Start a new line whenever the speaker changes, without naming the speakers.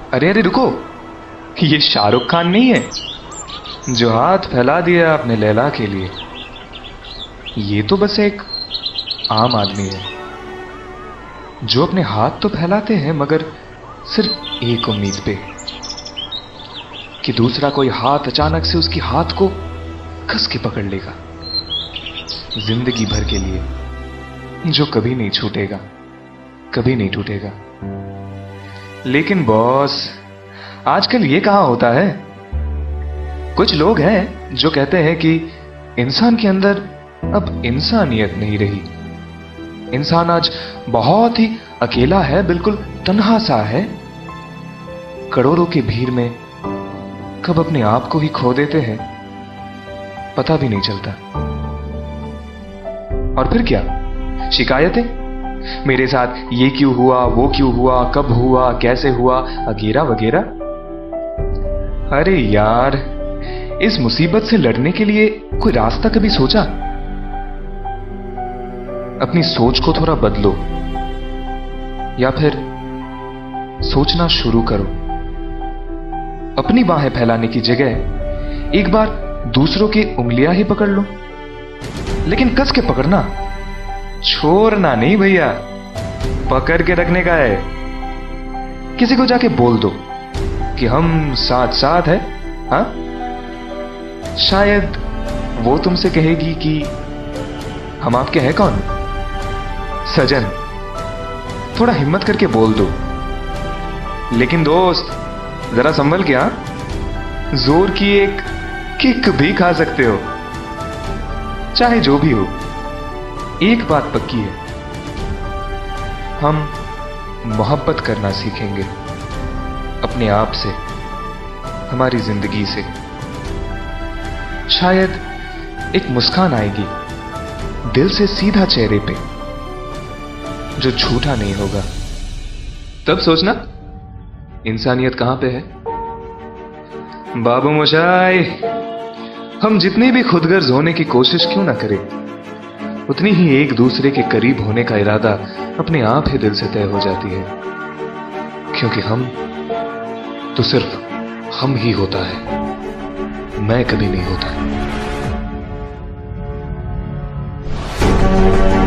अरे अरे रुको, ये शाहरुख खान नहीं है जो हाथ फैला दिया अपने लैला के लिए। ये तो बस एक आम आदमी है जो अपने हाथ तो फैलाते हैं मगर सिर्फ एक उम्मीद पे कि दूसरा कोई हाथ अचानक से उसकी हाथ को कस के पकड़ लेगा जिंदगी भर के लिए, जो कभी नहीं छूटेगा, कभी नहीं टूटेगा। लेकिन बॉस, आजकल ये कहां होता है? कुछ लोग हैं जो कहते हैं कि इंसान के अंदर अब इंसानियत नहीं रही। इंसान आज बहुत ही अकेला है, बिल्कुल तन्हा सा है। करोड़ों की भीड़ में कब अपने आप को ही खो देते हैं, पता भी नहीं चलता। और फिर क्या? शिकायतें, मेरे साथ ये क्यों हुआ, वो क्यों हुआ, कब हुआ, कैसे हुआ, वगैरह वगैरह। अरे यार, इस मुसीबत से लड़ने के लिए कोई रास्ता कभी सोचा? अपनी सोच को थोड़ा बदलो या फिर सोचना शुरू करो। अपनी बाहें फैलाने की जगह एक बार दूसरों की उंगलियां ही पकड़ लो, लेकिन कस के पकड़ना, छोड़ना नहीं भैया, पकड़ के रखने का है। किसी को जाके बोल दो कि हम साथ साथ है। हाँ, शायद वो तुमसे कहेगी कि हम आपके हैं कौन? सजन। थोड़ा हिम्मत करके बोल दो, लेकिन दोस्त जरा संभल के। हाँ, जोर की एक किक भी खा सकते हो। चाहे जो भी हो, एक बात पक्की है, हम मोहब्बत करना सीखेंगे अपने आप से, हमारी जिंदगी से। शायद एक मुस्कान आएगी दिल से सीधा चेहरे पे, जो झूठा नहीं होगा। तब सोचना इंसानियत कहां पे है। बाबू मोशाई, हम जितनी भी खुदगर्ज होने की कोशिश क्यों ना करें, उतनी ही एक दूसरे के करीब होने का इरादा अपने आप ही दिल से तय हो जाती है। क्योंकि हम तो सिर्फ हम ही होता है, मैं कभी नहीं होता।